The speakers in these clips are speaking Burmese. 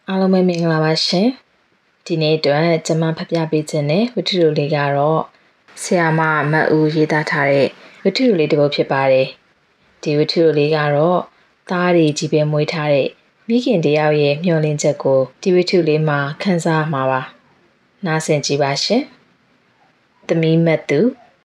အားလုံးပဲမင်္ဂလာပါရှင်ဒီနေ့အတွက်ကျွန်မဖတ်ပြပေးခြင်းနဲ့ဝတ္ထုလေးကတော့ဆရာမမတ်ဦးရေးသားထားတဲ့ဝတ္ထုလေးတစ်ပုဒ်ဖြစ်ပါတယ်ဒီဝတ္ထုလေးကတော့သားတွေကြီးပဲမွေးထားတဲ့မိခင်တယောက်ရဲ့မျှော်လင့်ချက်ကိုဒီဝတ္ထုလေးမှာခန်းစားမှာပါနားဆင်ကြည့်ပါရှင်သမီးမတ်သူ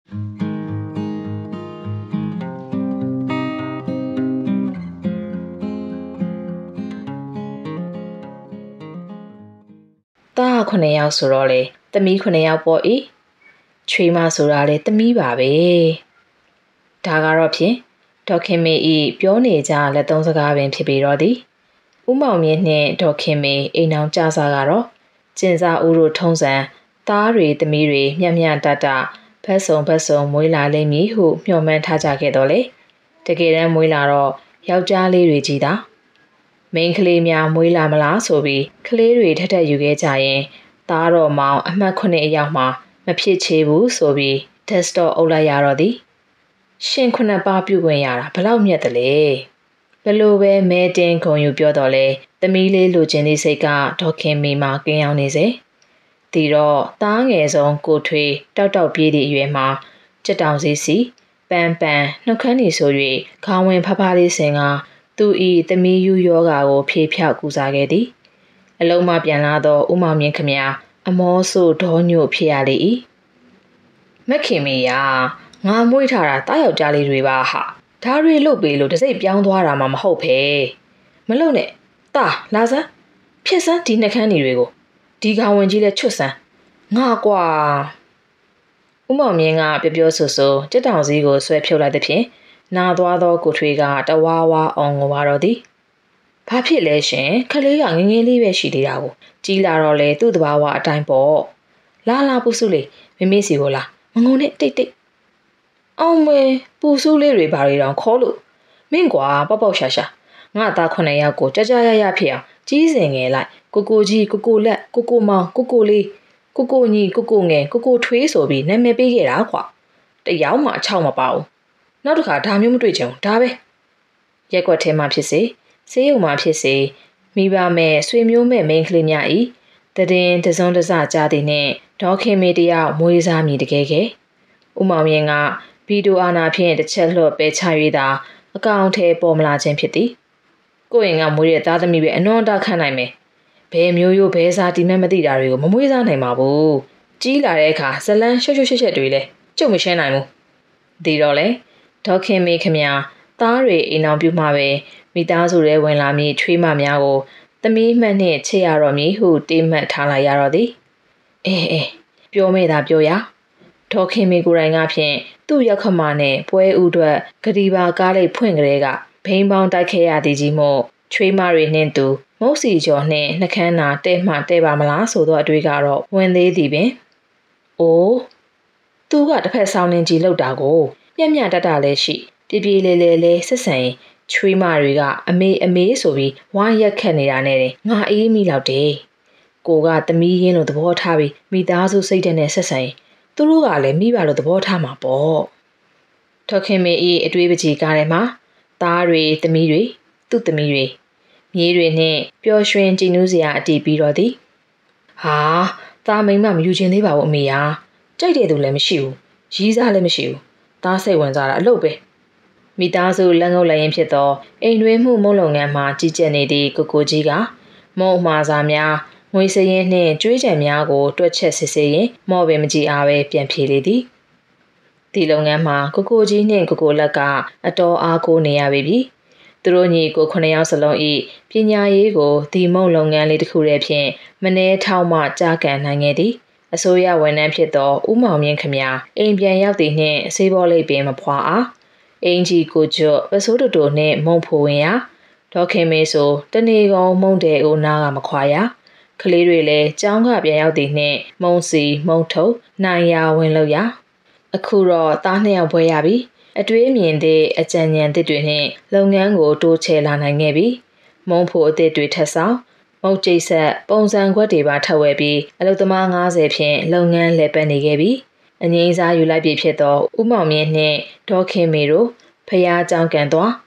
သား9ယောက်ဆိုတော့လေသမီး9ယောက်ပေါ့ဤချွေးမဆိုတာလေသမီးပါပဲဒါကတော့ဖြင့်ဒေါခင်မေဤပြောနေကြလက်သုံးစကားပင်ဖြစ်ပြီးတော့သည်ဦးမောင်မြင့်နှင့်ဒေါခင်မေအိမ်အောင်ကြစားကတော့ကျင်စာဦးတို့ထုံးစံသားတွေသမီးတွေမျက်မျက်တတဖက်ဆုံမွေးလာလိမ့်မည်ဟုမျှော်မှန်းထားကြခဲ့တော့လေတကယ်တမ်းမွေးလာတော့ယောက်ျားလေးတွေကြီးတာမိန်းကလေးများမွေးလာမလားဆိုပြီးကလေးတွေထက်ယူခဲ့ကြရင်သားတော်မောင်အမှတ်9အယောက်မှမဖြစ်ချေဘူးဆိုပြီးတက်စတော့အုပ်လိုက်ရတော့သည်ရှင်9ပါးပြုခွင့်ရတာဘလောက်မြတ်တယ်လေဘလို့ပဲမဲတင်ခုံယူပြောတော့လေသမီးလေးလူချင်းဒီစိတ်ကဒေါခင်မီမှာကင်းအောင်နေစေဒီတော့သားငယ်ဆုံးကိုထွေးတောက်ပြေးသည့်အရွယ်မှာကြက်တောင်စီပန်နှုတ်ခမ်းနေဆို၍ခေါင်းဝင်ဖဖလေးစင်ကသူဤသမီးယူယောဂါကိုဖြေဖြောက်ကူစားခဲ့သည်အလုံးမပြန်လာတော့ဦးမောင်မြင့်ခမအမောဆိုဒေါညို့ဖြစ်ရလေ၏မခင်မီယာငါမွေးထားတာတားယောက်ျားလေးတွေပါဟာဓားတွေလုတ်ပေးလို့တစိတ်ပြောင်းသွားတာမှမဟုတ်ဖဲမလုံနဲ့တာလာစမ်းဖြစ်စမ်းဒီနှကန်းတွေကိုဒီကောင်ဝင်ကြီးလဲချွတ်စမ်းငါကွာဦးမောင်မြင့်ကပြောဆိုကြက်တောင်စည်းကိုဆွဲဖြုတ်လိုက်သဖြင့်နာသွားသောကိုထွေးကတဝါဝါအောင်ကိုပါတော့သည်ဘာဖြစ်လဲရှင်ခလေးကငငယ်လေးပဲရှိသေးတာကိုကြီးလာတော့လေသူ့တဘာဝအတိုင်းပေါ့လာပူစုလေးမမေးစီကိုလာမငုံနဲ့တိတ်အောင်မေပူစုလေးတွေဘာတွေတောင်ခေါ်လို့မင်းကွာပေါက်ရှာငါသား9ယောက်ကိုကြရဖြစ်အောင်ကြီးစင်ငယ်လိုက်ကိုကြီးကိုလက်ကိုမောင်ကိုလေးကိုညီကိုငယ်ကိုထွေးဆိုပြီးနာမည်ပေးခဲ့တာကွာတယောက်မှအချောက်မပါဘူးနောက်တစ်ခါဒါမျိုးမတွေ့ချင်ဘူးဒါပဲရက်ွက်ထဲမှာဖြစ်စေဆေးရုံမှာဖြစ်စေမိဘမဲ့ဆွေမျိုးမဲ့မိန်းကလေးများဤတည်တစုံတစကြားသည်နှင့်ဒေါခင်မေတယောက်မွေးစားမည်တကယ်ကဲဦးမောင်မြင့်ကဗီဒီယိုအာနာဖြင့်တစ်ချက်လှော့ပဲချ၍သာအကောင့်ထဲပေါ်မလာခြင်းဖြစ်သည်ကိုရင်ကမွေးတဲ့သားသမီးပဲအနှွန်တခန့်နိုင်မယ်ဘယ်မျိုးရိုးဘဲစားဒီမဲ့မသိတာတွေကိုမမွေးစားနိုင်ပါဘူးကြီးလာတဲ့အခါဇလန်းရှက်တွေလဲကျုပ်မရှင်းနိုင်ဘူးဒီတော့လေဒေါခင်မေခမသားတွေအိမ်အောင်ပြုမှပဲမိသားစုရဲဝင်လာမည်ချွေးမများကိုသမီးမှတ်နှင့်ချစ်ရတော့မည်ဟုတေးမှတ်ထားလိုက်ရတော့သည်အေးပြောမေ့တာပြောရဒေါခင်မေကိုယ်တိုင်ကဖြင့်သူ့ရောက်ခမနဲ့ပွဲဥအတွက်ဂဒီပါကားလေးဖွင့်ကြတဲ့ကဘိန်းပေါင်းတိုက်ခဲ့ရသည်ကြီးမို့ချွေးမတွေနှင့်သူမုတ်စီကျော်နှင့်နှကန်းနာတဲ့မှတဲ့ပါမလားဆိုတော့အတွေ့ကတော့ဝင်သေးသည်ပင်အိုးသူကတစ်ဖက်ဆောင်းနေကြီးလောက်တာကိုမျက်တလည်းရှိပြေလဲဆက်ဆံရင်ချွေးမတွေကအမေဆိုပြီးဝိုင်းရက်ခတ်နေတာနဲ့ငါအေးမိလောက်တယ်ကိုကသမီးရင်းလို့သဘောထားပြီးမိသားစုစိတ်တဲ့နဲ့ဆက်ဆံရင်သူတို့ကလည်းမိဘလို့သဘောထားမှာပေါ့ထောက်ခင်မေအေးအတွေ့ပကြီးကားထဲမှာသားတွေသမီးတွေသူ့သမီးတွေမြေးတွေနဲ့ပျော်ရွှင်ကြည်နူးစရာအတီးပြီးတော့သည်ဟာသားမိန်းမမယူခြင်းသေးပါဘူးအမေယာကြိုက်တဲ့သူလည်းမရှိဘူးရီးစားလည်းမရှိဘူးသားစိတ်ဝင်စားတာအလုပ်ပဲမိသားစုလက်ငုပ်လက်ရင်ဖြစ်သောအိမ်တွင်းမှုမုံလုပ်ငန်းမှာကြီးကျယ်နေသည့်ကိုကြီးကမုံမှားစာများငွေစရင်းနှင့်ကြွေးကြံများကိုတွက်ချက်စစ်ဆေးရင်မော်ပင်မကြည့်အားပဲပြန်ဖြေလေသည်ဒီလုပ်ငန်းမှာကိုကြီးနှင့်ကိုလက်ကအတော်အားကိုနေရပြီသူတို့ညီကို9ယောက်စလုံးဤပညာရေးကိုဒီမုံလုပ်ငန်းလေးတစ်ခုတည်းဖြင့်မနှဲထောက်မှကြားကန်နိုင်ခဲ့သည်အစိုးရဝန်ထမ်းဖြစ်သောဦးမောင်မြင့်ခမအိမ်ပြန်ရောက်သည်နှင့်ဆေးဘောလေးပင်မဖွာအားအင်ကြီးကိုကျွတ်ပစိုးတူနှင့်မုံဖိုဝင်ရဒေါခင်မေဆိုတနေကုန်မုံတဲ့ဦးနာကမခွာရကလေးတွေလည်းကျောင်းကပြန်ရောက်သည်နှင့်မုံစီမုံထုံနိုင်ရဝင်လို့ရအခုတော့သား2ယောက်ပွဲရပြီအတွေးမြင်တဲ့အကြံဉာဏ်သစ်တွေနှင့်လုပ်ငန်းကိုတိုးချဲ့လာနိုင်ခဲ့ပြီမုံဖိုအသစ်တွေထပ်ဆောင်မုတ်ကျိတ်ဆက်ပုံစံခွက်တွေပါထပ်ဝဲပြီးအလုပ်သမား90ဖြင့်လုပ်ငန်းလည်ပတ်နေခဲ့ပြီအငိမ့်စားယူလိုက်ပြီဖြစ်သောဦးမောင်မြင့်နှင့်ဒေါခင်မေတို့ဖျားကြောင်းကန်သွား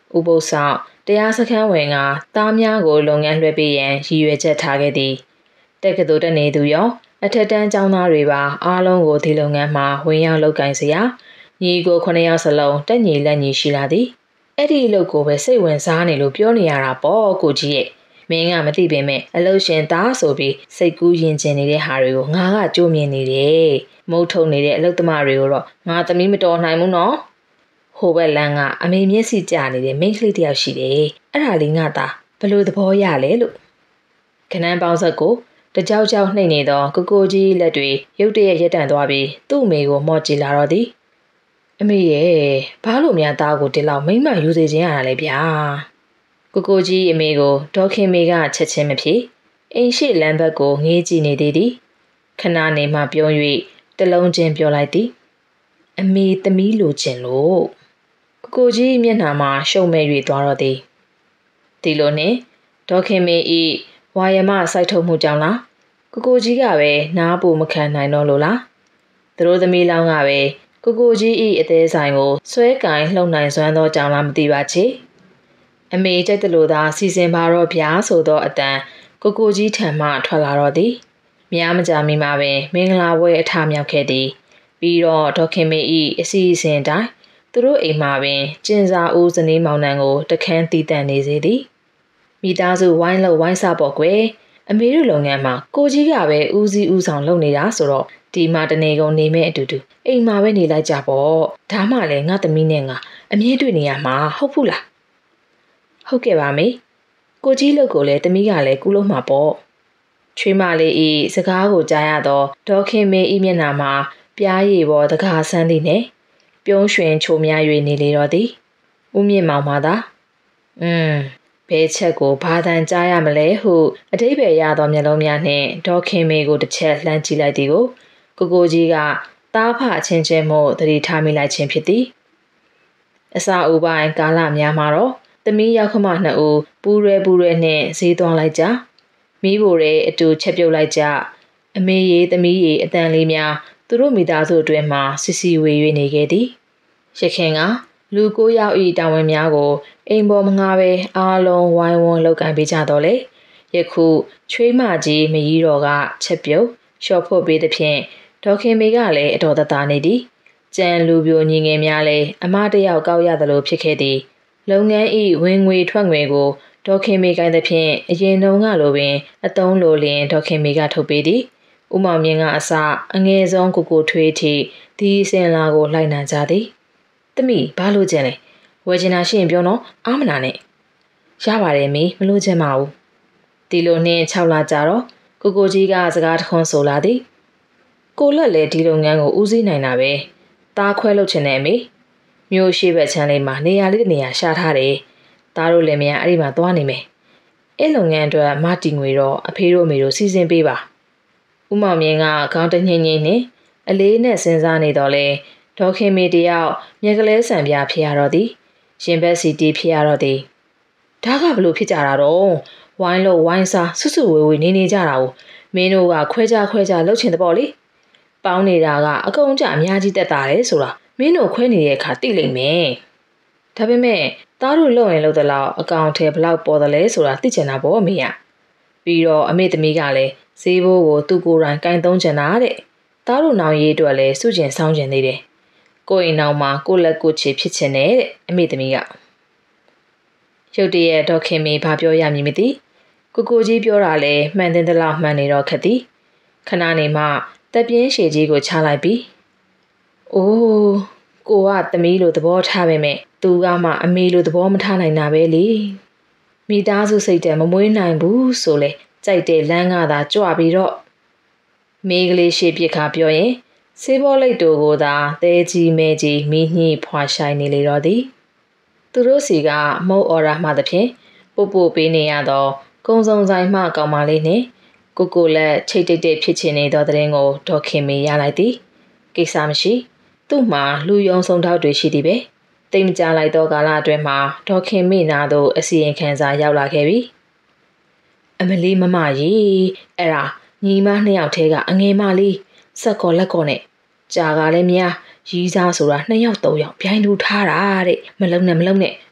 ဥပုသ်ဆောင်တရားစခန်းဝင်ကသားများကိုလုပ်ငန်းလွှဲပေးရန်ရည်ရွယ်ချက်ထားခဲ့သည်တက္ကသိုလ်တက်နေသူရောအထက်တန်းကျောင်းသားတွေပါအားလုံးကိုဒီလုပ်ငန်းမှာဝင်ရောက်လုပ်ကိုင်စရာညီကို9ယောက်စလုံးတက်ညီလက်ညီရှိလာသည်အဲ့ဒီအလုပ်ကိုပဲစိတ်ဝင်စားနေလို့ပြောနေရတာပေါ့ကိုကြီးရဲ့မင်းကမသိပေမဲ့အလုပ်ရှင်သားဆိုပြီးစိတ်ကူးရင်ကျင်နေတဲ့ဟာတွေကိုငါကကြိုးမြင်နေတယ်မုတ်ထုံနေတဲ့အလုပ်သမားတွေကိုတော့ငါသမီးမတော်နိုင်ဘူးနော်ဟိုဘက်လန်းကအမေမျက်စိကျနေတဲ့မိန်းကလေးတယောက်ရှိတယ်အဲ့ဒါလေးငါသားဘလို့သဘောရလဲလို့ခနန်းပေါင်းဆက်ကိုတကြောက်ကြောက်နှိမ့်နေသောကိုကြီးလက်တွေရုတ်တရက်ရက်တန့်သွားပြီးသူ့အမေကိုမော့ကြည့်လာတော့သည်အမေရဲ့ဘာလို့များသားကိုဒီလောက်မိမ့်မယူစေခြင်းရတာလဲဗျာကိုကြီးအမေကိုဒေါ်ခင်မေကချက်ချင်းမဖြစ်အိမ်ရှိလမ်းဘက်ကိုငေးကြည့်နေသေးသည်ခဏနေမှပြုံး၍တလုံးချင်းပြောလိုက်သည်အမေသမီးလိုချင်လို့ကိုကြီးမျက်နှာမှာရှုံမဲ့၍သွားတော့သည်ဒီလိုနဲ့ဒေါ်ခင်မေဤဝါယမစိုက်ထုတ်မှုကြောင့်လားကိုကြီးကပဲနားပူမခံနိုင်တော့လို့လားသူတို့သမီးလောင်းကပဲကိုကြီးဤအသေးဆိုင်ကိုဆွဲကင်လှုပ်နိုင်စွမ်းသောကြောင့်လားမသိပါချေအမေကြိုက်တယ်လို့သာစီစဉ်ပါတော့ဗျာဆိုတော့အတန်ကိုကြီးထံမှထွက်လာတော့သည်များမကြာမီမှာပင်မင်္ဂလာပွဲအထမြောက်ခဲ့သည်ပြီးတော့ဒေါခင်မေဤအစီအစဉ်တိုင်းသူတို့အိမ်မှာပင်ကျင်စာဦးဇနီးမောင်နှံကိုတခန်းတီးတန့်နေစေသည်မိသားစုဝိုင်းလို့ဝိုင်းစားပေါ့ကွယ်အမေတို့လုပ်ငန်းမှာကိုကြီးကပဲဦးစီးဦးဆောင်လုပ်နေတာဆိုတော့ဒီမှာတနေကုန်နေမဲ့အတူတူအိမ်မှာပဲနေလိုက်ကြပေါ့ဒါမှလည်းငါသမီးနဲ့ငါအမြဲတွေ့နေရမှာဟုတ်ဘူးလားဟုတ်ကဲ့ပါမေကိုကြီးလုပ်ကိုလည်းသမီးကလည်းကူးလို့မှာပေါ့ချွေးမလေးဤစကားကိုကြားရတော့ဒေါခင်မေဤမျက်နှာမှာပြားရည်ပေါ်တကားဆန်းသည်နဲ့ပြုံးရွှင်ချိုများ၍နေလေတော့သည်ဦးမြင့်မောင်မှသာဘဲချက်ကိုဘာတန်ကြားရမလဲဟုအတိတ်ပဲရသောမျက်လုံးများနှင့်ဒေါခင်မေကိုတစ်ချက်လှမ်းကြည့်လိုက်သည်ကိုကြီးကသားဖအချင်းချင်းမို့သတိထားမိလိုက်ခြင်းဖြစ်သည်အစာအိုပိုင်းကာလများမှာတော့သမီးရောက်ခမနှစ်ဦးပူရဲနှင့်ဈေးသွားလိုက်ကြမိဖို့ရဲအတူချက်ပြုတ်လိုက်ကြအမေရေသမီးရေအတန်လေးများသူတို့မိသားစုအတွင်းမှာစီဝေ၍နေခဲ့သည်ရခင်ကလူ9ယောက်ဤတာဝန်များကိုအိမ်ပေါ်မငားပဲအားလုံးဝိုင်းဝန်းလုပ်ကိုင်ပေးကြတော့လေယခုချွေးမကြီးမကြီးတော်ကချက်ပြုတ်ရှော့ဖို့ပေးသဖြင့်ဒေါခင်မေကလည်းအတော်တသားနေသည်ကြံလူပြိုညီငယ်များလည်းအမတယောက်ကောက်ရသလိုဖြစ်ခဲ့သည်လုပ်ငန်းဤဝင်ငွေထွက်ငွေကိုဒေါခင်မေကိုင်းသဖြင့်အရင်တုန်းကလိုပင်အတုံးလိုလျင်ဒေါခင်မေကထုတ်ပေးသည်ဦးမောင်မြင့်ကအစအငယ်ဆုံးကိုထွေးထိဒီစင်လာကိုလိုက်နှံကြသည်တမိဘာလို့ကျင်လဲဝယ်ချင်တာရှိရင်ပြောနော်အားမနာနဲ့ရပါတယ်မေမလို့ချင်ပါဘူးဒီလိုနှင်း6လကြာတော့ကိုကြီးကစကားတခွန်းဆိုလာသည်ကိုလက်လည်းဒီလုပ်ငန်းကိုဦးစီးနိုင်တာပဲသားခွဲလုပ်ချင်တယ်မေမြို့ရှိဘက်ချမ်းလေးမှာနေရာလေးတနေရာရှာထားတယ်သားတို့လည်းမြန်အဲ့ဒီမှာသွားနေမယ်အဲ့လုပ်ငန်းအတွက်မတီငွေတော့အဖေတို့အမေတို့စီစဉ်ပေးပါဦးမောင်မြင့်ကခေါင်းတညှိနှင်းအလေးနဲ့စဉ်းစားနေတော့လေဒေါခင်မေတယောက်မြက်ကလေးဆံပြဖြစ်ရတော့သည်ရင်ဘက်စီတီဖြစ်ရတော့သည်ဒါကဘလို့ဖြစ်ကြတာတော့ဝိုင်းလို့ဝိုင်းစားဆွဆွဝေနေကြတာကိုမင်းတို့ကခွဲကြလှုပ်ချင်တဲ့ပေါ့လေပေါင်းနေတာကအကုန်ကြအများကြီးတက်တာလေဆိုတာမင်းတို့ခွဲနေတဲ့အခါသိလိမ့်မယ်ဒါပေမဲ့သားတို့လှုပ်ရင်လှုပ်သလောက်အကောင်ထဲဘလောက်ပေါ်တယ်လဲဆိုတာသိချင်တာပေါ့အမေကပြီးတော့အမေသမီးကလည်းဈေးဘိုးကိုသူ့ကိုယ်တိုင်ကင်သုံးချင်တာတဲ့သားတို့နောင်ရေးအတွက်လည်းစုကျင်ဆောင်းကျင်သေးတယ်ကိုအိမ်နောင်မှာကိုလက်ကိုချေဖြစ်ချင်တယ်တဲ့အမေသမီးကရုတ်တရက်ဒေါခင်မေဘာပြောရမည်မသိကိုကြီးပြောတာလဲမှန်တဲ့လောက်မှန်နေတော့ခက်သည်ခဏနေမှတက်ပြင်းရှည်ကြီးကိုချလိုက်ပြီးအိုးကိုကသမီးလိုသဘောထားပေမဲ့သူကမှအမေလိုသဘောမထားနိုင်တာပဲလေမိသားစုစိတ်တည်းမမွေးနိုင်ဘူးဆိုလေကြိုက်တဲ့လမ်းကသာကြွပြီးတော့မိကလေးရှေ့ပြစ်ခါပြောရင်စေးဘောလိတ်တို့ကိုသာသဲကြီးမဲကြီးမိညှိဖွာဆိုင်နေလေတော့သည်သူတို့စီကမုတ်အော်ရာမှသဖြင့်ပို့ပေးနေရတော့ကုံစုံဆိုင်မှကောင်မလေးနဲ့ကိုလက်ချိတ်တိတ်တိတ်ဖြစ်ချင်နေသောတဲ့ရင်ကိုဒေါခင်မေရလိုက်သည်ကိစ္စမရှိသူ့မှာလူယုံဆုံးထောက်တွေရှိသည်ပဲတိမ်ကြလိုက်သောကာလအတွင်းမှာဒေါခင်မေနာတို့အစီရင်ခံစာရောက်လာခဲ့ပြီအမလီမမကြီးအဲ့ဒါညီမ2ယောက်ထဲကအငယ်မလေးစက်ကောလက်ကောနဲ့ကြာကလည်းများရီးစားဆိုတာ2ယောက်3ယောက်ပြိုင်တူထားတာတဲ့မလုံနဲ့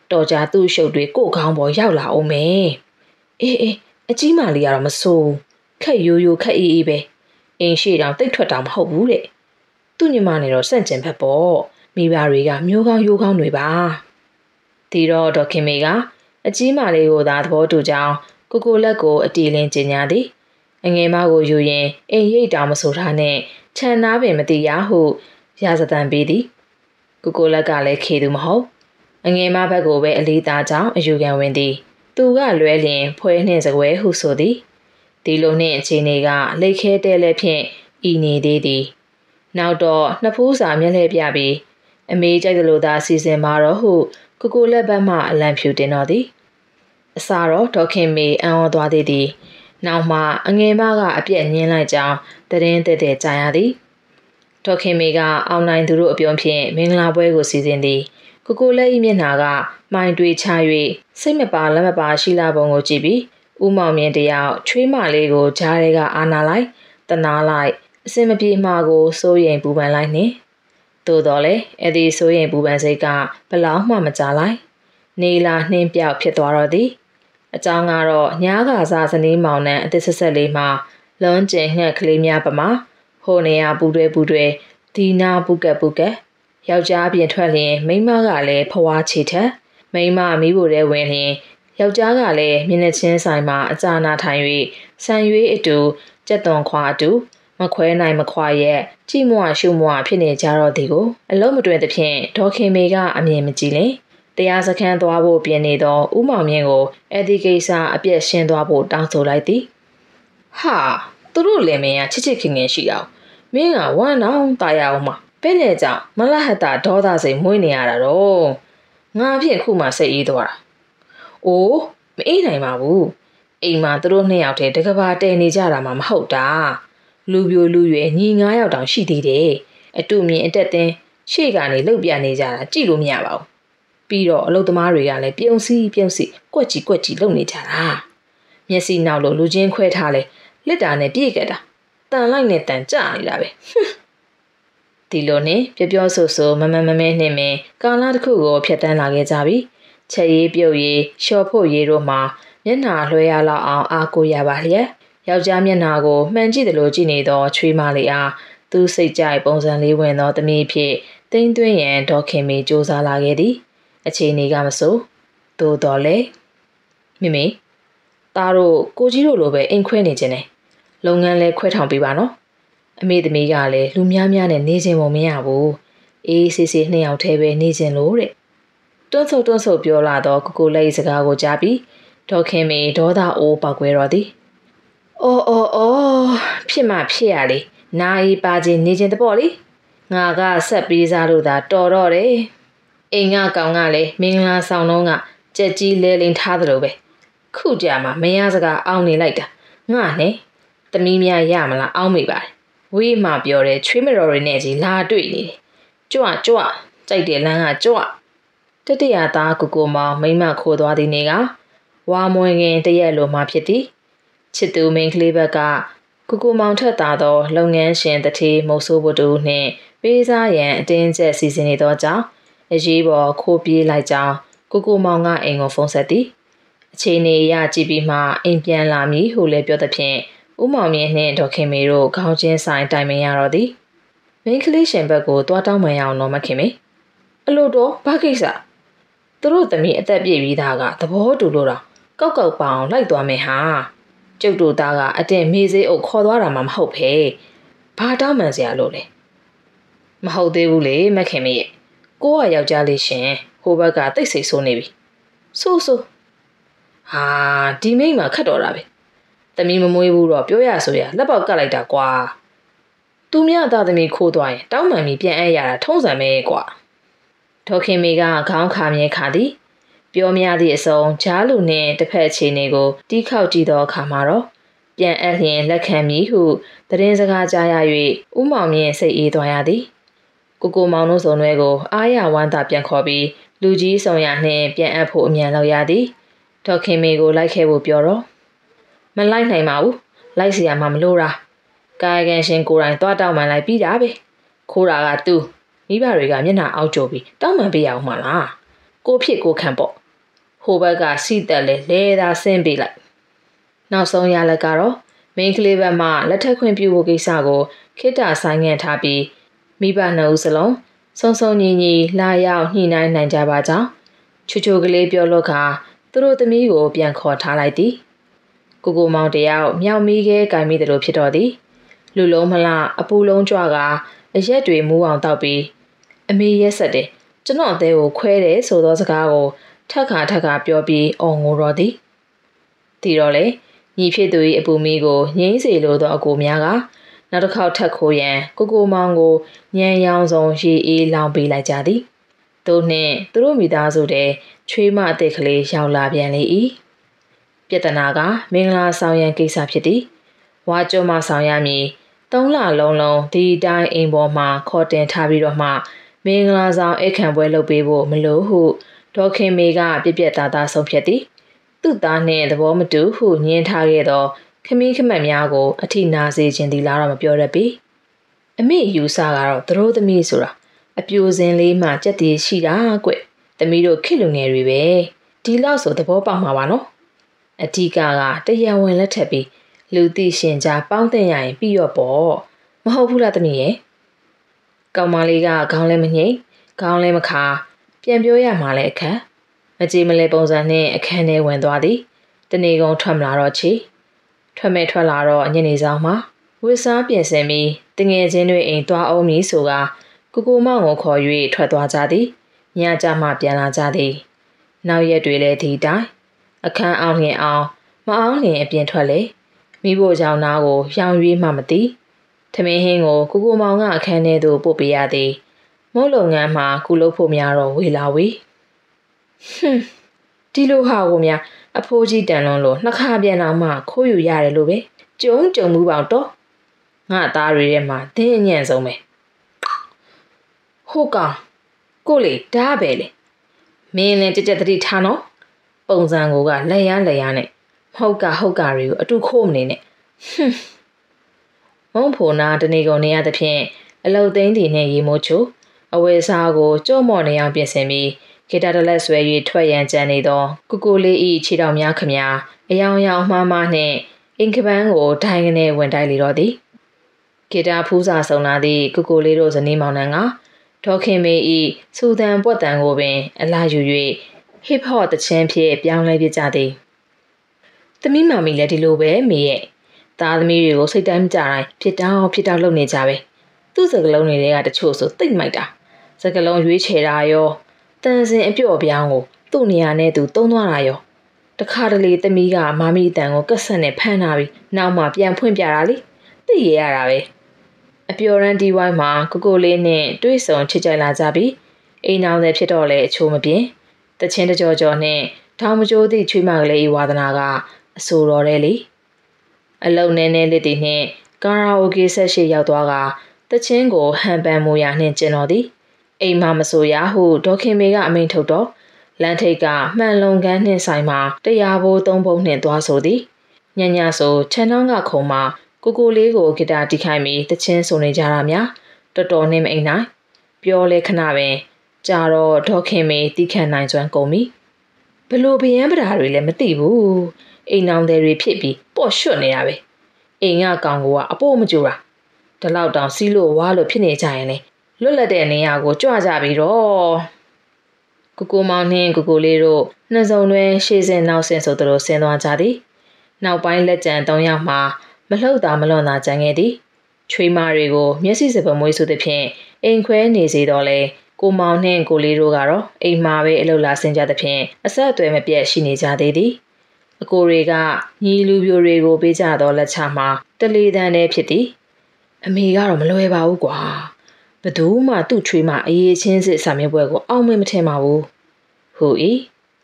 တော်ကြသူ့ရှုပ်တွေကိုခေါင်းပေါ်ရောက်လာအောင်မယ်အေးအကြီးမလေးကတော့မဆိုးခက်ရိုးရိုးခက်အေးပဲအိမ်ရှိတောင်တိတ်ထွက်တောင်မဟုတ်ဘူးတဲ့သူ့ညီမနဲ့တော့စန့်ကျင်ဘက်ပေါ့မိဘတွေကမျိုးကောင်းရိုးကောင်းတွေပါဒီတော့ဒေါခင်မေကအကြီးမလေးကိုသာသဘောတူကြောင်းကိုလက်ကိုအတီလင်းကျင်ညာသည်အငယ်မကိုယူရင်အိမ်ရိတ်တောင်မဆိုထားနဲ့ခြံနာပင်မတိရဟုရာဇသံပေးသည်ကိုလက်ကလည်းခေသူမဟုတ်အငယ်မဘက်ကိုပဲအလေးသားကြောင့်အယူခံဝင်သည်သူကလွဲလျင်ဖွဲနှင့်စကွဲဟုဆိုသည်ဒီလိုနှင့်အခြေအနေကလိတ်ခဲတဲလဲဖြင့်ဤနေသေးသည်နောက်တော့နှစ်ဖူးစာမျက်လှည့်ပြပြီးအမေကြိုက်သလိုသာစီစဉ်မှာတော့ဟုကိုလက်ဘက်မှအလံဖြူတင်တော်သည်အစာတော့ဒေါခင်မေအံ့ဩသွားသေးသည်နောက်မှအငယ်မကအပြက်ညင်းလိုက်ကြောင်းတရင်တဲ့ကြားရသည်ဒေါခင်မေကအောင်နိုင်သူတို့အပြုံးဖြင့်မင်္ဂလာပွဲကိုစီစဉ်သည်ကိုလက်၏မျက်နှာကမိုင်တွေချ၍စိတ်မပါလက်မပါရှိလာပုံကိုကြည့်ပြီးဦးမောင်မြင့်တယောက်ချွေးမလေးကိုဂျားတွေကအာနာလိုက်တနာလိုက်အစင်မပြေမှာကိုစိုးရိမ်ပူပန်လိုက်နှင့်သို့တော်လည်းအဲ့ဒီစိုးရိမ်ပူပန်စိတ်ကဘလောက်မှမကြလိုက်နေလာနှင်းပြောက်ဖြစ်သွားတော့သည်အကြောင်းကတော့ညားကစားစနေမောင်နှံအသစ်ဆက်လေးမှာလွန်ကျင်ငှက်ကလေးများပမာဟိုနေရပူတွေဒီနာပူကက်ယောက်ျားပြင်ထွက်လျင်မိန်းမကလည်းဖွားချီထက်မိန်းမမိဖို့တဲ့ဝင်လျင်ယောက်ျားကလည်းမျက်နှာချင်းဆိုင်မှာအကြာနာထိုင်၍ဆံရွေးအတူကြက်သွန်ခွာအတူမခွဲနိုင်မခွာရဲ့ကြည်မွရှုမွဖြစ်နေကြတော့သည်ကိုအလုံးမတွင်သဖြင့်ဒေါခင်မေကအမြင်မကြည့်လင်တရားစခန်းသွားဖို့ပြင်နေသောဦးမောင်မြင့်ကိုအဲ့ဒီကိစ္စအပြည့်ရှင်းသွားဖို့တောင်းဆိုလိုက်သည်ဟာသူတို့လည်းမင်းကချစ်ခင်ရှိအောင်မင်းကဝမ်းအောင်တာရအောင်မှာပဲ့လေကြောင့်မလဟတ်တာဒေါသစိတ်မွေးနေရတာတော့ငါဖြင့်ခုမှစိတ်အေးသွားတာ။အိုးမအေးနိုင်ပါဘူး။အိမ်မှာသူတို့နှစ်ယောက်တည်းတကဘာတဲနေကြတာမှမဟုတ်တာ။လူပြိုလူရွယ်ညီ9ယောက်တောင်ရှိသေးတယ်။အတူမြင်အတက်တင်းရှေ့ကနေလှုပ်ပြနေကြတာကြည့်လို့မရပါဘူး။ပြီးတော့အလုပ်သမားတွေကလည်းပြုံးစီကွက်ကြီးလုပ်နေကြတာ။မျက်စိနောက်လို့လူချင်းခွဲထားလဲလက်တာနဲ့ပြေးကြတာ။တန်လိုက်နဲ့တန်ကြနေတာပဲ။ဒီလိုနဲ့ပြောဆိုမမဲနှင်းမင်းကာလာတစ်ခုကိုဖျက်တမ်းလာခဲ့ကြပြီချက်ရည်ပြုတ်ရည်လျှော်ဖို့ရည်တို့မှာမျက်နှာလွှဲရလောက်အောင်အားကိုရပါလျက်ယောက်ျားမျက်နှာကိုမှန်ကြည့်တယ်လို့ကြည့်နေသောချွေးမလေးအားသူစိတ်ကြိုက်ပုံစံလေးဝင်သောသမီးဖြစ်တိမ်သွင်းရန်ဒေါခင်မီစူးစမ်းလာခဲ့သည်အခြေအနေကမဆိုသို့တော်လေမိသားတို့ကိုကြီးတို့လိုပဲအိမ်ခွဲနေခြင်းနဲ့လုပ်ငန်းလဲခွဲထောင်ပေးပါနော်အမေသမီးကလည်းလူများနဲ့နေခြင်းမရဘူးအေးဆေးနှစ်ယောက်တည်းပဲနေခြင်းလို့တဲ့တွန်းဆုပ်ပြောလာတော့ကိုလက်စကားကိုကြားပြီးဒေါခင်မေဒေါသအိုးပေါက်ကွဲတော့သည်အော်ဖြစ်မှဖြစ်ရလေနာရီပါခြင်းနေခြင်းတပေါ့လေငါကဆက်ပေးစားလို့သာတော်တော့တယ်အိမ်ကကောင်ကလည်းမင်္ဂလာဆောင်တော့ကကြက်ကြီးလဲလိန်ထားသလိုပဲခုကြမှာမရစကားအောင်းနေလိုက်တာငါနဲ့သမီးများရမလားအောင်းမိပါတယ်ဝေးမှပြောတယ်ချွေးမတော်တွေနဲ့ကြီးလာတွေ့နေတယ်ကြွကြိုက်တယ်လမ်းကကြွတတိယသားကိုမောင်မိမခိုးသွားသည်နေကဝါမွေခင်တရက်လိုမှဖြစ်သည်ချစ်သူမင်းကလေးဘက်ကကိုမောင်ထက်သာသောလုပ်ငန်းရှင်တထေးမုတ်ဆိုးဘုတူနှင့်ပေးစားရန်အတင်းကျပ်စီစဉ်နေသောကြောင့်အရေးပေါ်ခိုးပြေးလိုက်ကြောင်းကိုမောင်ကအိမ်ကိုဖုန်းဆက်သည်အခြေအနေအရကြည့်ပြီးမှအိမ်ပြန်လာမည်ဟုလည်းပြောသဖြင့်ဦးမောင်မြင့်နှင့်ဒေါခင်မေတို့ခေါင်းချင်းဆိုင်တိုင်ပင်ရတော့သည်မင်းကလေးရှင်ဘက်ကိုတွားတောင်းမှန်ရအောင်တော့မခင်မေအလို့တော့ဘာကိစ္စသူတို့သမီးအသက်ပြည့်ပြီးသားကသဘောတူလို့တော့ကောက်ပအောင်လိုက်သွားမယ်ဟာကျုပ်တို့သားကအတင်မေးစေးအုပ်ခေါ်သွားတာမှမဟုတ်ဖဲဘာတောင်းမှန်စရာလို့လဲမဟုတ်သေးဘူးလေမခင်မေရဲ့ကိုကယောက်ျားလေးရှင်ဟိုဘက်ကတိတ်ဆိတ်ဆိုးနေပြီဆိုးဟာဒီမိမခတ်တော်တာပဲသမီးမမွေးဘူးတော့ပြောရဆိုရလက်ပေါက်ကတ်လိုက်တာကွာသူမြသားသမီးခိုးသွားရင်တောင်းမှန်ပြီးပြန်အပ်ရတာထုံးစံပဲကွာဒေါခင်မေကခေါင်းခါမြဲခါသည်ပြောမရသည့်အစုံဂျားလူနှင့်တစ်ဖက်အခြေအနေကိုတီးခေါက်ကြည့်သောအခါမှာတော့ပြန်အပ်လျင်လက်ခံမည်ဟုသတင်းစကားကြားရ၍ဦးမောင်မြင့်စိတ်အေးသွားရသည်ကိုမောင်တို့စုံတွဲကိုအားရဝမ်းသာပြန်ခေါ်ပြီးလူကြီးဆောင်ရနှင့်ပြန်အပ်ဖို့အမြန်လောက်ရသည်ဒေါခင်မေကိုလိုက်ခဲ့ဖို့ပြောတော့မလိုက်နိုင်ပါဘူးလိုက်เสียမှမလို့တာကာယကံရှင်ကိုယ်တိုင်သွားတောင်းမှန်လိုက်ပြီးတာပဲခိုးတာကသူမိဘတွေကမျက်နှာအောက်ကျပြီးတောင်းမှန်ပေးရအောင်မလားကိုဖြစ်ကိုခံပေါ့ဟိုဘက်ကစီတက်လဲသာဆင်းပေးလိုက်နောက်ဆုံးရလက်ကတော့မင်းကလေးဘက်မှလက်ထက်ခွင့်ပြုဖို့ကိစ္စကိုခိတ္တဆိုင်ငံ့ထားပြီးမိဘနှစ်ဦးစလုံးစုံညီလာရောက်ညှိနှိုင်းနိုင်ကြပါကြောင်းချိုကလေးပြောလို့ခါသူတို့သမီးကိုပြန်ခေါ်ထားလိုက်သည်ကိုမောင်တယောက်မြောက်မီးခဲကင်မိတယ်လို့ဖြစ်တော်သည်လူလုံးမလားအပူလုံးကြွကအရက်တွေမူးအောင်တောက်ပြီးအမေရက်ဆက်တယ်ကျွန်တော်အသေးကိုခွဲတယ်ဆိုသောစကားကိုထက်ခါပြောပြီးအော်ငိုတော့သည်တီတော့လေညီဖြစ်သူ၏အပူမီးကိုငိမ့်စီလိုသောအကိုများကနောက်တစ်ခေါက်ထက်ခိုးရန်ကိုမောင်ကိုညံရောင်ဆုံးရေအေးလောင်ပေးလိုက်ကြသည်တို့နှင့်သူတို့မိသားစုတဲ့ချွေးမအသက်ကလေးရောက်လာပြန်လေ၏ပြဿနာကမင်္ဂလာဆောင်ရန်ကိစ္စဖြစ်သည်ဝါကျုံမှဆောင်ရမည်3 လလုံးဒီတိုင်းအိမ်ပေါ်မှာခေါ်တင်ထားပြီးတော့မှမင်္ဂလာဆောင်အခမ်းပွဲလုပ်ပေးဖို့မလိုဟုဒေါခင်မေကပြက်သားဆုံးဖြတ်သည်သူ့သားနှင့်သဘောမတူဟုညင်းထားခဲ့သောခမီးခမက်များကိုအထိနာစေခြင်းဒီလားတော့မပြောရပြီအမေယူဆကတော့သူတို့သမီးဆိုတာအပြိုစင်လေးမှကြက်တည်ရှိတာကွသမီးတို့ခစ်လူငယ်တွေပဲဒီလောက်ဆိုသဘောပေါက်မှာပါနော်အဓိကတရားဝင်လက်ထက်ပြီးလူသိရှင်ကြားပေါင်းတင်ရရင်ပြီးရော့ပေါ့မဟုတ်ဘူးလားသမီးရဲ့ကောင်မလေးကခေါင်းလဲမငိမ့်ခေါင်းလဲမခါပြန်ပြောရမှာလဲအခက်မကြည်မလဲပုံစံနဲ့အခန်းထဲဝင်သွားသည်တနေကုန်ထွက်မလာတော့ချီထွက်လာတော့ညနေဆောင်မှာဝစ်စားပြင်ဆင်ပြီးတငယ်ချင်းတွေအိမ်သွားအောင်မည်ဆိုကကိုမောင်ကိုခေါ်၍ထွက်သွားကြသည်ညကြမှပြန်လာကြသည်နောက်ရက်တွေလည်းဒီတိုင်းအခန်းအောင်လျင်အောင်မအောင်လျင်အပြင်ထွက်လေမိဖို့ကြောင့်နာကိုရောင်ရွေးမှမသိထမင်းဟင်းကိုကိုမောင်ကအခန်းထဲသို့ပို့ပေးရသည်မုတ်လုပ်ငန်းမှာကုလုပ်ဖို့များတော့ဝေလာဝေဒီလိုဟာကိုများအဖိုးကြီးတန်လွန်းလို့နှစ်ခါပြန်အောင်မှခိုးယူရတယ်လို့ပဲကြုံမှုပေါတော့ငါသားတွေထဲမှာဒင်းအညံ့ဆုံးပဲဟုတ်ကောင်ကိုလေဒါပဲလေမင်းလည်းကြက်တတိထားနော်ပုံစံကိုကလက်ရနဲ့ဟုတ်ကတွေကိုအတူခိုးမနေနဲ့မုံဖိုနာတနေကုန်နေရသဖြင့်အလုတ်သိန်းတီနဲ့ရေမိုးချိုအဝယ်စားကိုကြော့မော့နေအောင်ပြင်ဆင်ပြီးဂီတာတလက်ဆွဲ၍ထွက်ရန်ကြံနေသောကိုလေးဤခြေတော်များခမညာအယောင်မှားနှင့်အင်ကပန်းကိုဒိုင်းကနေဝင်တိုက်လေတော့သည်ဂီတာဖူးစာဆုံလာသည့်ကိုလေးတို့ဇနီးမောင်နှံကဒေါခင်မေဤစူတန်ပွက်တန်ကိုပင်အလာယူ၍ hip hop တခြင်းဖြင့်ပြောင်းလဲပြကြသည်သမီးမမီလည်းဒီလိုပဲမေရဲ့သားသမီးတွေကိုစိတ်တိုင်းမကြတိုင်းဖြစ်တောက်လုပ်နေကြပဲသူ့စကလုံးတွေကတချို့ဆိုတိတ်မိုက်တာစကလုံးရွေးချယ်တာရောတန်စင်အပြော့ပြောင်းကိုသူ့နေရာနဲ့သူတုံးသွားတာရောတခါတလေသမီးကမမီအတန်ကိုကက်ဆက်နဲ့ဖမ်းထားပြီးနောက်မှပြန်ဖွင့်ပြတာလေသိရတာပဲအပျော်ရန်ဒီဝိုင်းမှာကိုလေးနဲ့တွေ့ဆုံချစ်ကြိုက်လာကြပြီးအိမ်အောင်တဲ့ဖြစ်တော့လေအချိုးမပြင်းတချင်းတကြောနဲ့ထောင်မကျိုးသည့်ချွေးမကလေးဝါသနာကအဆိုတော်တဲ့လေအလုံနဲလေးတည်နှင့်ကာရာအိုကေဆက်ရှိရောက်သွားကတချင်းကိုဟန်ပန်မူရနှင့်ကျင်တော်သည်အိမ်မှာမဆိုရဟုဒေါခင်မေကအမိန့်ထုတ်တော့လမ်းထိပ်ကမှန်လုံကန်းနှင့်ဆိုင်မှာ100ဘိုး3ဘုံနှင့်သွားဆိုသည်ညဆိုချန်နှောင်းကခုံမှာကိုလေးကိုဂီတာတီးခိုင်းပြီးတချင်းဆိုနေကြတာများတော်တော်နှင့်မအိမ်နိုင်ပြောလဲခဏပင်ကြာတော့ဒေါခင်မေတီးခန့်နိုင်စွမ်းကုန်ပြီဘလို့ဗျံပဓာတွေလည်းမသိဘူးအိမ်အောင်တွေဖြစ်ပြီးပေါ့ရွှတ်နေတာပဲအိမ်ကကောင်ကအပို့မကြိုတာဒီလောက်တောင်စီးလို့ဝါလို့ဖြစ်နေကြရင်လေလွတ်လပ်တဲ့နေရာကိုကြွကြပြီးတော့ကိုမောင်နှင်းကိုလေးတို့နှစ်စုံတွင်ရှေ့စင်နောက်ဆင်ဆိုသူတို့ဆင်းသွားကြသည်နောက်ပိုင်းလက်ကျန်3ယောက်မှမလှုပ်တာမလွန်တာကြံခဲ့သည်ချွေးမတွေကိုမျက်စိစပမွေးဆိုသည်ဖြင့်အိမ်ခွဲနေစေတော့လေကိုမောင်နှင်းကိုလေးတို့ကတော့အိမ်မှာပဲအလုပ်လာဆင်းကြသည်ဖြင့်အဆက်အသွယ်မပြတ်ရှိနေကြသေးသည်အကိုတွေကညီလူပြိုတွေကိုပေးကြတော့လက်ချမှာတလေတန်းနဲ့ဖြစ်သည်အမေကတော့မလွယ်ပါဘူးကွာဘသူမှသူ့ချွေးမအေးချင်းစစ်စာမေးပွဲကိုအောင်မထင်ပါဘူးဟုတ်၏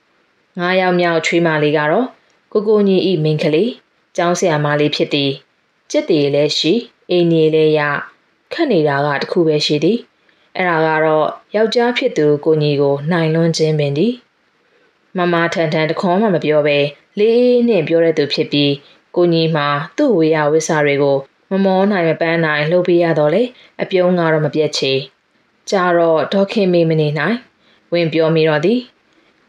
9ယောက်မြောက်ချွေးမလေးကတော့ကိုညီဤမိန်ကလေးကျောင်းဆရာမလေးဖြစ်သည်ကြက်တည်လည်းရှိအိမ်နေလည်းရခက်နေတာကတခုပဲရှိသည်အဲ့ဒါကတော့ယောက်ျားဖြစ်သူကိုညီကိုနိုင်လွန်းခြင်းပင်သည်မမထန်တခွန်းမှမပြောပဲလေးနှင့်ပြောတဲ့သူဖြစ်ပြီးကိုညီမှာသူ့ဝေယဝိစာတွေကိုမမောနိုင်မပန်းနိုင်လှုပ်ပေးရတော့လေအပြုံးကတော့မပြတ်ချေကြာတော့ဒေါခင်မေမနေနိုင်ဝင်ပြောမိတော့သည်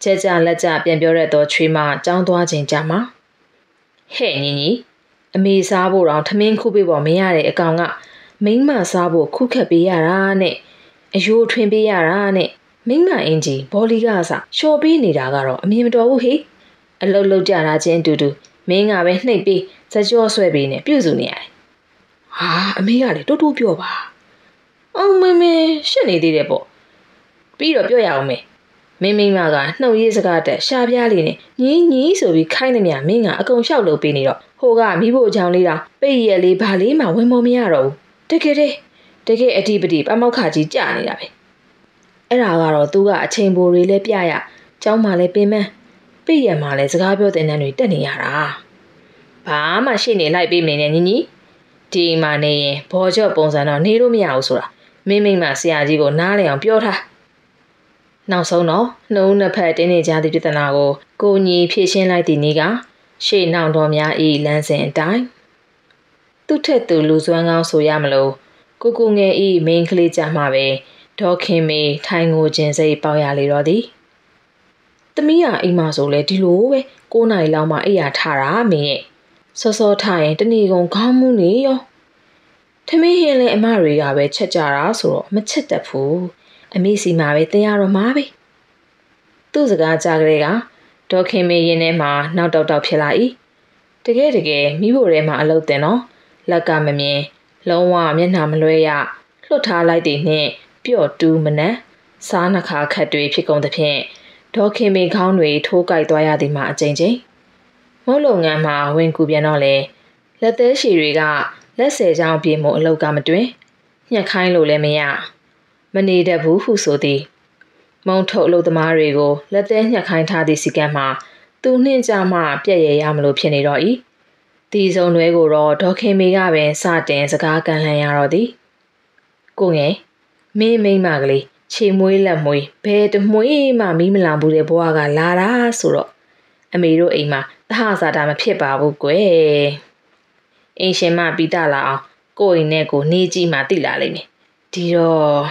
ကြလက်ကြပြန်ပြောရတော့ချွေးမကြောင်းသွားခြင်းကြမှာဟဲ့ညီညီအမေစားဖို့တော့ထမင်းခုပေးပေါ်မရတဲ့အကောင်ကမိန်းမစားဖို့ခုခက်ပေးရတာနဲ့အယိုးထွင်ပေးရတာနဲ့မိန်းမအင်ကြီးဘောလီကအစလျှော်ပေးနေတာကတော့အမြင်မတော်ဘူးဟေ့အလုတ်လုတ်ကြတာချင်းအတူတူမင်းကပဲနှိပ်ပေးစကြောဆွဲပေးနေပြုစုနေရတယ်ဟာအမေကလည်းတိုးတိုးပြောပါအောင်မမေရှစ်နေသေးတယ်ပေါ့ပြီးတော့ပြောရအောင်မေမင်းမကနှုတ်ရေးစကားတက်ရှာပြားလေးနဲ့ညီဆိုပြီးခိုင်းနေမြမင်းကအကုန်လျှောက်လုပ်ပေးနေတော့ဟိုကမိဖို့ချောင်းလေးတောင်ပိတ်ရက်လေးဘာလေးမှဝင်မမရတော့ဘူးတကယ်အတိပတိပမောက်ခကြီးကြာနေတာပဲအဲ့ဒါကတော့သူကအချိန်ပိုတွေလည်းပြရကျောင်းမှလည်းပင်မပိတ်ရက်မှလည်းစကားပြောတဲ့နန်းတွေတက်နေရတာဘာမှရှေ့နေလိုက်ပေးမနေနဲ့ညီဒီမှာနေရင်ဘော်ကျော့ပုံစံတော့နေလို့မရဘူးဆိုတာမင်းဆရာကြီးကိုနားလည်အောင်ပြောထားနောက်ဆုံးတော့နှုံးနှစ်ဖက်တင်းနေကြသည့်ပြဿနာကိုညီဖြေရှင်းလိုက်သည့်နေ့ကရှေ့နောက်တော်များဤလမ်းစဉ်အတိုင်းသူ့ထက်သူလူစွမ်းကောင်းဆိုရမလို့ကိုငယ်ဤမိန်းကလေးကြမှာပဲဒေါခင်မေထိုင်ငိုခြင်းစိတ်ပေါက်ရလေတော့သည်သမီးကအိမ်မှာဆိုလဲဒီလိုပဲ9နာရီလောက်မှအိယာထားတာမင်းရဲ့စောထားရင်တဏီကုံခေါင်းမူးနေရောထမင်းဟင်းလဲအမတွေကပဲချက်ကြတာဆိုတော့မချက်တတ်ဘူးအမေစီမှာပဲတင်ရတော့မှာပဲသူ့စကားကြားကလေးကဒေါခင်မေရင်ထဲမှာနောက်တောက်ဖြစ်လာ၏တကယ်မိဖို့ထဲမှာအလုတ်တင်တော့လက်ကမမြင်လုံးဝမျက်နှာမလွှဲရလွတ်ထားလိုက်တဲ့နှင့်ပြော့တူးမနှံစားနှခါခတ်တွေဖြစ်ကုန်သဖြင့်ဒေါခင်မေခေါင်းတွေထိုးကြိုက်သွားရသည်မှာအကျဉ်းချင်းမုတ်လုံငန်းမှာဝင်ကူပြန်တော့လေလက်သေးရှည်တွေကလက်ဆယ်ချောင်းပြေမို့အလုတ်ကမတွင်ညှက်ခိုင်းလို့လည်းမရမနေတတ်ဘူးဟုဆိုသည်မုံထုတ်အလုတ်သမားတွေကိုလက်သေးညှက်ခိုင်းထားသည့်စီကံမှာသူနှင့်ကြမှပြက်ရရမလို့ဖြစ်နေတော့၏ဒီစုံတွဲကိုတော့ဒေါခင်မေကပင်စတင်စကားကန်လှန်ရတော့သည်ကိုငယ်မင်းမိန်းမကလေးခြေမွေးလက်မွေးဘယ်တမွေးမှမီးမလောင်ဘူးတဲ့ဘဝကလာတာဆိုတော့အမေတို့အိမ်မှာသဟဇာတာမဖြစ်ပါဘူးကွယ်အိမ်ရှင်မပိတလာအောင်ကိုအိမ်နဲ့ကိုနေကြည့်မှသိလာလိမ့်မယ်ဒီတော့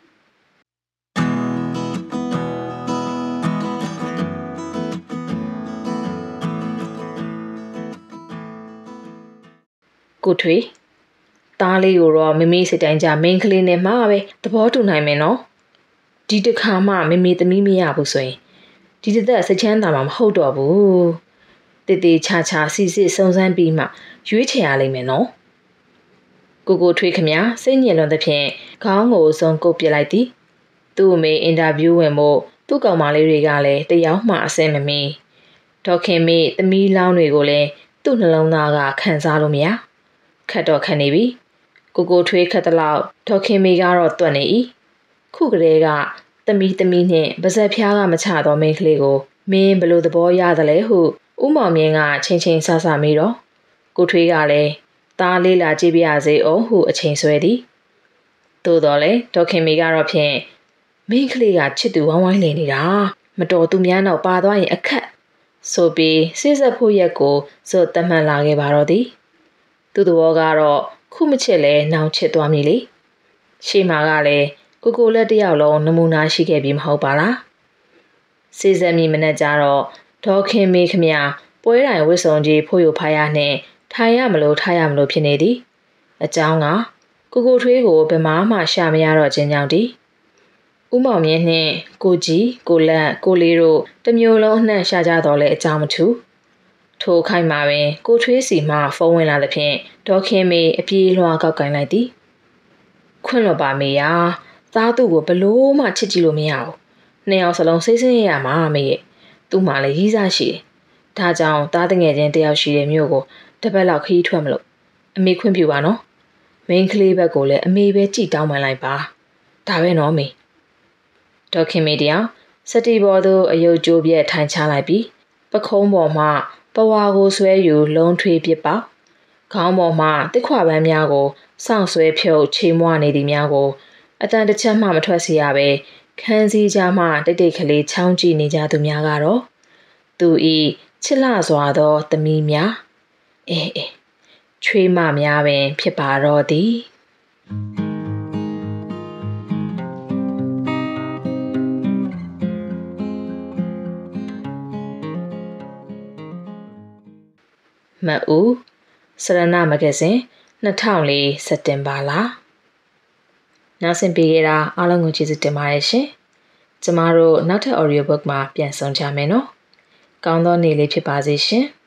ကိုထွေသားလေးကိုတော့မမေစိတ်တိုင်းကြမိန်းကလေးနဲ့မှပဲသဘောတူနိုင်မယ်နော်ဒီတစ်ခါမှမမေသမီးမရဘူးဆိုရင်ဒီတစ်သက်စိတ်ချမ်းသာမှာမဟုတ်တော့ဘူးတည်တည်ချာချာစီစစ်စုံစမ်းပြီးမှရွေးချယ်ရလိမ့်မယ်နော်ကိုထွေခမစိတ်ညစ်လွန်သဖြင့်ခေါင်းကိုစုံကုတ်ပစ်လိုက်သည်သူ့အမေအင်တာဗျူးဝင်ဖို့သူ့ကောင်မလေးတွေကလည်းတယောက်မှအဆင်မမီဒေါခင်မေသမီးလောင်းတွေကိုလည်းသူ့နှလုံးသားကခံစားလို့မရခတ်တော့ခတ်နေပြီကိုထွေးခတ်တလောက်ဒေါခင်မေကတော့တွတ်နေ၏ခုကလေးကသမီးနှင့်ပါဇက်ဖျားကမချတော့မိန်းကလေးကိုမင်းဘလို့သဘောရသလဲဟုဦးမောင်မြင့်ကချင်းဆဆမိတော့ကိုထွေးကလည်းသားလေးလာကြည့်ပြရစေအောင်ဟုအချိန်ဆွဲသည်သို့တော်လည်းဒေါခင်မေကတော့ဖြင့်မိန်းကလေးကချစ်သူဝိုင်းဝိုင်းလည်နေတာမတော်သူများနောက်ပါသွားရင်အခက်ဆိုပြီးစိစက်ဖို့ရက်ကိုဇွတ်တမှန်လာခဲ့ပါတော့သည်သူ့သဘောကတော့ခုမချစ်လဲနောင်ချစ်သွားမည်လေရှေ့မှာကလည်းကိုလက်တယောက်လုံးနမူနာရှိခဲ့ပြီမဟုတ်ပါလားစိစက်မြည်မနဲ့ကြတော့ဒေါခင်မေခမပွဲတိုင်ဝစ်စုံကြီးဖို့ရဖားရနှင့်ထိုင်ရမလို့ထားရမလို့ဖြစ်နေသည်အကြောင်းကကိုထွေးကိုဘယ်မှရှာမရတော့ခြင်းကြောင့်တည်းဦးမောင်မြင့်နှင့်ကိုကြီးကိုလက်ကိုလေးတို့တမျိုးလုံးအနှံ့ရှာကြတော့လဲအကြောင်းမထူထိုခိုင်မှာပင်ကိုထွေးစီမှဖုန်းဝင်လာသဖြင့်ဒေါခင်မေအပြေးလွှာကောက်ကင်လိုက်သည်ခွင့်လွတ်ပါမေယာသားသူ့ကိုဘလို့မှချစ်ကြည့်လို့မရဘူးနှစ်ယောက်စလုံးစိတ်ဆင်းရမှာမေရဲ့သူ့မှာလည်းရီးစားရှိတယ်ဒါကြောင့်သားတငယ်ချင်းတယောက်ရှိတဲ့မြို့ကိုတစ်ပတ်လောက်ခရီးထွက်မလို့အမေခွင့်ပြုပါနော်မိန်းကလေးဘက်ကိုလည်းအမေပဲကြည်တောင်းပန်လိုက်ပါဒါပဲနော်မေဒေါခင်မေတရားစတီဘော်သို့အယုတ်ကျိုးပြက်ထိုင်ချလိုက်ပြီးပခုံးပေါ်မှပဝါကိုဆွဲယူလုံးထွေးပစ်ပေါခေါင်းပေါ်မှတစ်ခွပန်းများကိုစောင့်ဆွဲဖြုတ်ချေမွနေသည်များကိုအတန်တစ်ချက်မှမထွက်စေရပဲခန်းစည်းကြမှတိတ်ကလေးချောင်းကြည့်နေကြသူများကတော့သူဤချစ်လှစွာသောသမီးများအေးချွေးမများပင်ဖြစ်ပါတော့သည်မတ်ဦးစရဏမဂဇင်း2004စက်တင်ဘာလနားဆင်ပေးကြတာအားလုံးကိုကျေးဇူးတင်ပါတယ်ရှင်ကျမတို့နောက်ထပ် audio book မှာပြန်ဆောင်ကြမယ်နော်ကောင်းသောနေ့လေးဖြစ်ပါစေရှင်